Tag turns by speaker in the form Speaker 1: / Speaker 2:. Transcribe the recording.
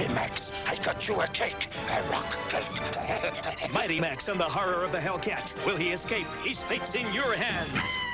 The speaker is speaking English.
Speaker 1: Hey, Max, I got you a cake. A rock cake.
Speaker 2: Mighty Max and the horror of the Hellcat. Will he escape? His fate's in your hands.